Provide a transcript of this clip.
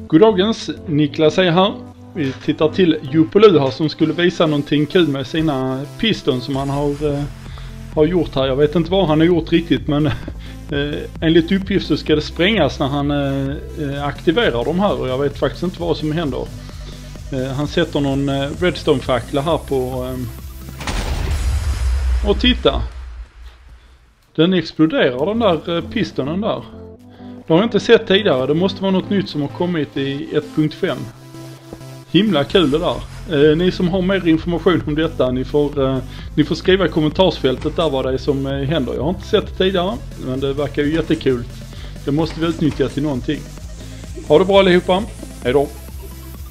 Goddagens, Niklas är här. Vi tittar till Jupolu här som skulle visa någonting kul med sina piston som han har gjort här. Jag vet inte vad han har gjort riktigt, men enligt uppgift så ska det sprängas när han aktiverar de här, och jag vet faktiskt inte vad som händer. Han sätter någon redstone-fackla här på och titta. Den exploderar, den där pistonen där. Det har jag inte sett tidigare. Det måste vara något nytt som har kommit i 1.5. Himla kul det där. Ni som har mer information om detta, ni får skriva i kommentarsfältet där vad det är som händer. Jag har inte sett det tidigare, men det verkar ju jättekul. Det måste vi utnyttja till någonting. Ha det bra allihopa. Hej då.